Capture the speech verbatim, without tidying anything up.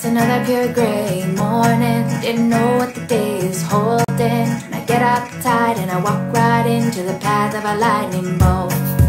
It's another pure gray morning. Didn't know what the day is holding. And I get up tight and I walk right into the path of a lightning bolt.